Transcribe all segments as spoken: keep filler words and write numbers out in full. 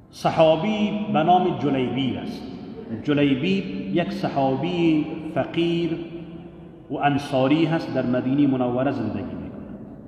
صحابی به نام جلیبیب است. جلیبیب یک صحابی فقیر و انصاری هست، در مدینه منوره زندگی میکنه.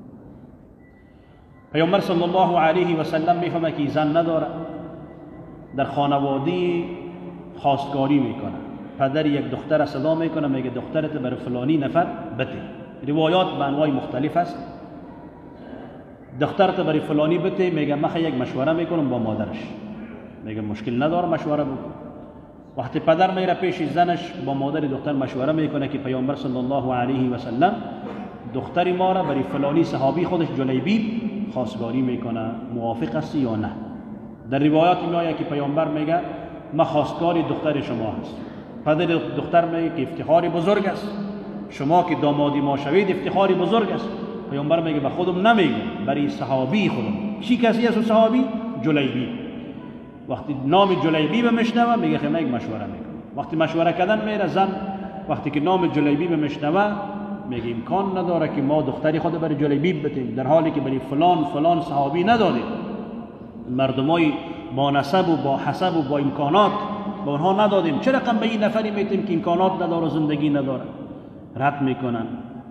پیامبر صلی الله علیه و سلم میفهمه که زن نداره، در خانواده خواستگاری میکنه. پدر یک دختر صدا میکنه، میگه دخترت برای فلانی نفر بده. روایات به انواع مختلف است. دخترت برای فلانی بده، میگه من یک مشوره میکنم با مادرش. میگه مشکل نداره، مشوره بکن. وقتی پدر میره پیش زنش، با مادر دختر مشوره میکنه که پیامبر صلی الله علیه و سلم دختری ما را برای فلانی صحابی خودش جلیبیب خواستگاری میکنه، موافق است یا نه؟ در روایات میآید که پیامبر میگه من خواستگاری دختر شما هست. پدر دختر میگه که افتخاری بزرگ است، شما که دامادی ما شوید افتخاری بزرگ است. پیامبر میگه به خودم نمیگم، برای صحابی خودم. چی کسی است صحابی؟ جلیبیب. وقتی نام جلیبیب میشنوه میگه خیلی یک مشوره میکنه. وقتی مشوره کردن میره، زن وقتی که نام جلیبیب میشنوه میگه امکان نداره که ما دختری خود برای جلیبیب بتیم، در حالی که برای فلان فلان صحابی ندادیم. مردمای با نسب و با حسب و با امکانات با اونها ندادیم، چرا رقم به این نفری میتیم که امکانات نداره و زندگی نداره؟ رد میکنن.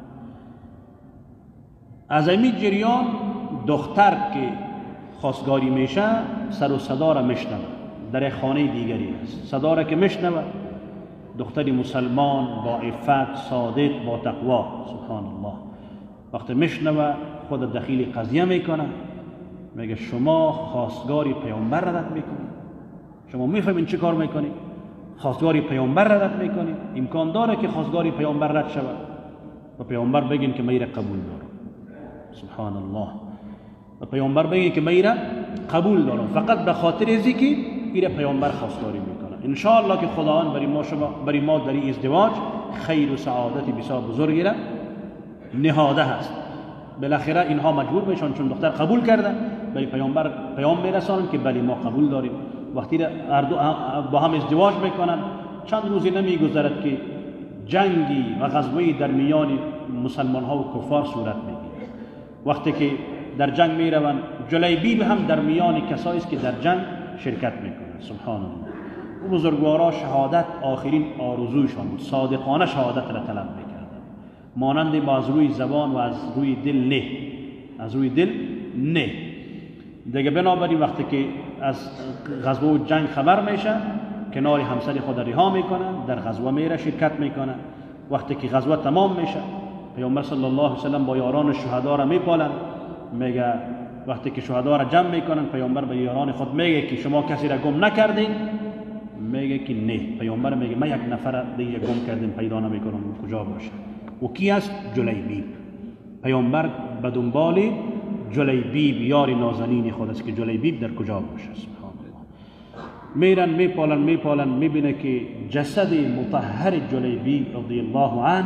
از این جریان دختر که خواستگاری میشه سر و صدا را میشنوه، در خانه دیگری است. صدا را که میشنوه، دختری مسلمان با عفت، صادق، با تقوا، سبحان الله، وقتی میشنوه خود دخیل قضیه میکنه، میگه شما خواستگاری پیامبر رد میکنید. شما میفهمین چه کار میکنید؟ خواستگاری پیامبر رد میکنید. امکان داره که خواستگاری پیامبر رد شود و پیامبر بگین که میره قبول دارم. سبحان الله. و پیامبر بگین که میره قبول دارم، فقط به خاطر ازی که ایره پیامبر خواستگاری میکنه. ان شاء الله که خداوند برای ما شما برای ما در این ازدواج خیر و سعادت بسیار بزرگی را نهاده هست. بالاخره اینها مجبور میشن چون دختر قبول کرده، به پیامبر پیام میرسانن که بلی ما قبول داریم. وقتی هر دو با هم ازدواج میکنن، چند روزی نمیگذرد که جنگی و غزوه‌ای در میان مسلمان ها و کفار صورت میگیره. وقتی که در جنگ میروند، جلیبیب هم در میان کسایی است که در جنگ شرکت میکنه. سبحان الله. او بزرگوارا شهادت آخرین آرزوشان، صادقانه شهادت را طلب میکردند، مانند با از روی زبان و از روی دل نه، از روی دل نه. دیگه بنابراین وقتی که از غزوه و جنگ خبر میشه، کنار همسر خود رها میکنن، در غزوه میره شرکت میکنن. وقتی که غزوه تمام میشه، پیامبر صلی الله علیه و سلم با یاران شهدا را میپالن. میگه وقتی که شهدا را جمع میکنن، پیامبر به یاران خود میگه که شما کسی را گم نکردین؟ میگه که نه. پیامبر میگه من یک نفر دیگه گم کردیم، پیدا نمیکنم کجا باشه. و کی است؟ جلیبیب. پیامبر به دنبال جلیبیب یار نازنین خود است که جلیبیب در کجا باشه. سبحان الله. میرن میپالن میپالن میبینه که جسد مطهر جلیبیب رضی الله عنه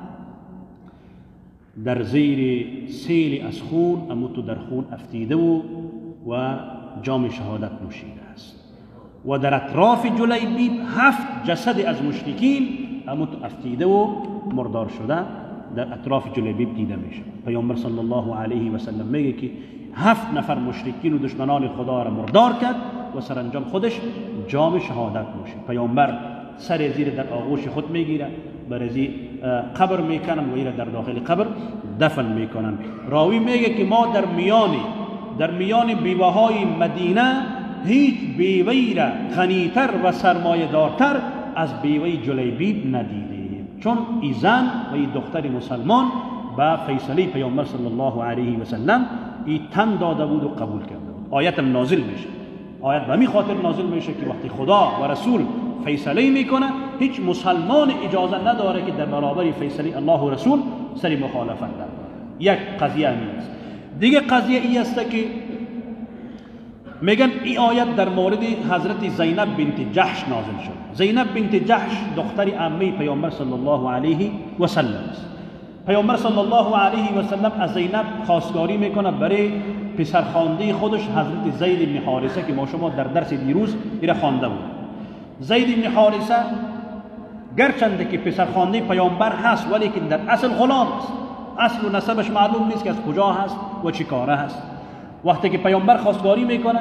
در زیر سیل از خون، اما تو در خون افتیده و و جام شهادت نوشیده است. و در اطراف جلیبیب هفت جسد از مشرکین اما تو افتیده و مردار شده در اطراف جلیبیب دیده میشه. پیامبر صلی الله علیه و سلم میگه که هفت نفر مشرکین و دشمنان خدا را مردار کرد و سرانجام خودش جام شهادت نوشید. پیامبر سر زیر در آغوش خود میگیره، برزی قبر میکنن و ایره در داخل قبر دفن میکنن. راوی میگه که ما در میان در میان بیوه‌های مدینه هیچ بیوه‌ای را غنی‌تر و سرمایه‌دارتر از بیوه جلیبیب ندیدیم، چون ای زن و ای دختر مسلمان با فیصله پیامبر صلی الله علیه و سلم ای تن داده بود و قبول کرده بود. آیت نازل میشه. آیت به می خاطر نازل میشه که وقتی خدا و رسول فیصله میکنه، هیچ مسلمان اجازه نداره که در برابر فیصله الله و رسول سری مخالفت داره. یک قضیه نیست. دیگه قضیه ای است که میگن این آیت در مورد حضرت زینب بنت جحش نازل شد. زینب بنت جحش دختر عمه پیامبر صلی الله علیه و سلم است. پیامبر صلی الله علیه و سلم از زینب خواستگاری میکنه برای پسرخوانده خودش حضرت زید بن حارثه که ما شما در درس دیروز ایره خوانده بود. زید بن حارثه گرچند که پسرخوانده پیامبر هست، ولی که در اصل غلام است. اصل و نسبش معلوم نیست که از کجا هست و چی کاره هست. وقتی که پیامبر خواستگاری میکنه،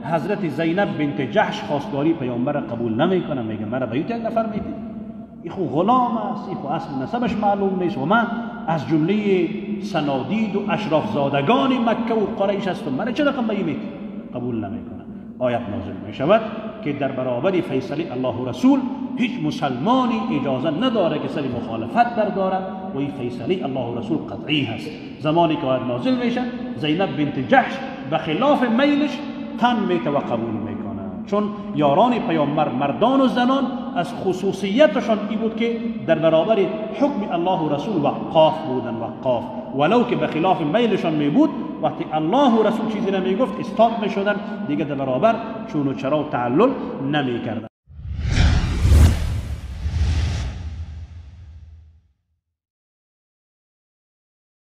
حضرت زینب بنت جحش خواستگاری پیامبر قبول نمیکنه، میگه مرا به یک نفر میدی، این خو غلام است، این خو اصل نسبش معلوم نیست و من از جمله سنادید و اشراف زادگان مکه و قریش هستم، مرا چه رقم به این میدی؟ قبول نمیکنه. آیت نازل میشود که در برابر فیصله الله و رسول هیچ مسلمانی اجازه نداره که سر مخالفت برداره و این فیصله الله و رسول قطعی هست. زمانی که آیت نازل میشه زینب بنت جحش به خلاف میلش تن میته و قبول میکنه، چون یاران پیامبر مردان و زنان از خصوصیتشان این بود که در برابر حکم الله و رسول وقاف بودن، وقاف، ولو که به خلاف میلشان می بود وقتی الله و رسول چیزی نمی گفت استاپ می شدن، دیگه در برابر چون و چرا و تعلل نمی کردن.